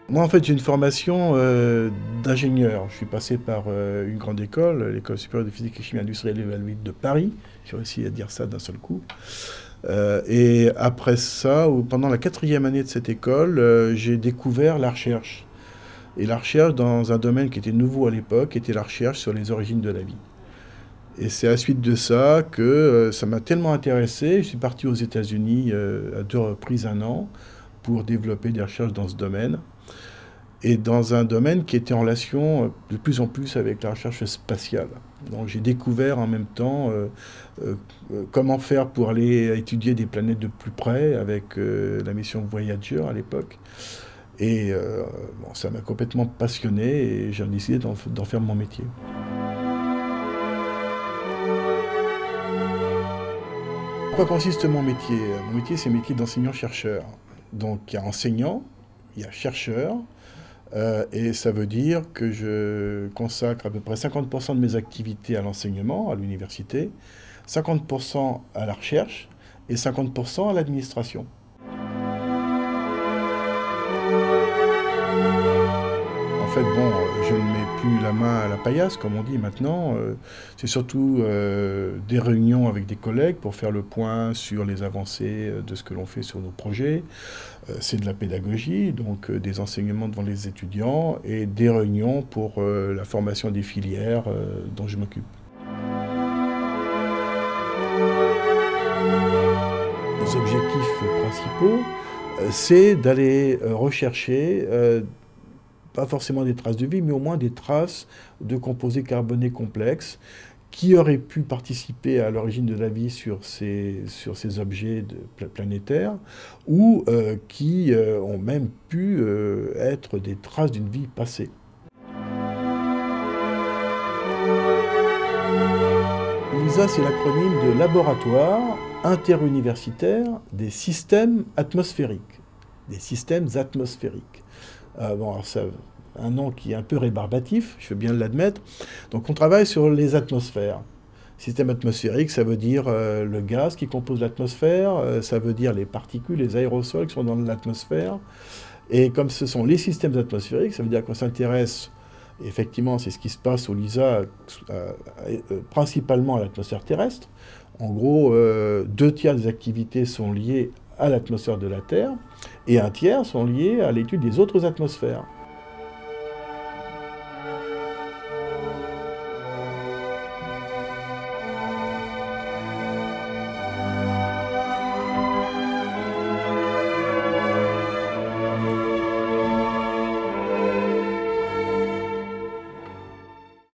Moi, en fait, j'ai une formation d'ingénieur. Je suis passé par une grande école, l'École supérieure de physique et chimie industrielle et évaluée de Paris. J'ai réussi à dire ça d'un seul coup. Et après ça, pendant la quatrième année de cette école, j'ai découvert la recherche. Et la recherche dans un domaine qui était nouveau à l'époque, était la recherche sur les origines de la vie. Et c'est à la suite de ça que ça m'a tellement intéressé. Je suis parti aux États-Unis à deux reprises un an pour développer des recherches dans ce domaine. Et dans un domaine qui était en relation de plus en plus avec la recherche spatiale. Donc j'ai découvert en même temps euh, comment faire pour aller étudier des planètes de plus près avec la mission Voyager à l'époque. Et bon, ça m'a complètement passionné et j'ai décidé d'en faire mon métier. En quoi consiste mon métier? Mon métier, c'est le métier d'enseignant-chercheur. Donc il y a enseignant, il y a chercheur, et ça veut dire que je consacre à peu près 50% de mes activités à l'enseignement, à l'université, 50% à la recherche et 50% à l'administration. En fait, bon, je ne mets plus la main à la paillasse, comme on dit maintenant. C'est surtout des réunions avec des collègues pour faire le point sur les avancées de ce que l'on fait sur nos projets. C'est de la pédagogie, donc des enseignements devant les étudiants et des réunions pour la formation des filières dont je m'occupe. Les objectifs principaux, c'est d'aller rechercher, pas forcément des traces de vie, mais au moins des traces de composés carbonés complexes qui auraient pu participer à l'origine de la vie sur ces objets planétaires, ou qui ont même pu être des traces d'une vie passée. LISA, c'est l'acronyme de Laboratoire interuniversitaire des systèmes atmosphériques. Des systèmes atmosphériques. Bon, alors ça, un nom qui est un peu rébarbatif, je veux bien l'admettre. Donc on travaille sur les atmosphères. Système atmosphérique, ça veut dire le gaz qui compose l'atmosphère, ça veut dire les particules, les aérosols qui sont dans l'atmosphère. Et comme ce sont les systèmes atmosphériques, ça veut dire qu'on s'intéresse, effectivement, c'est ce qui se passe au LISA, principalement à l'atmosphère terrestre. En gros, 2 tiers des activités sont liées à l'atmosphère de la Terre et un tiers sont liées à l'étude des autres atmosphères.